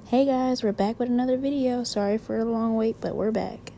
Hey guys, we're back with another video. Sorry for a long wait, but we're back.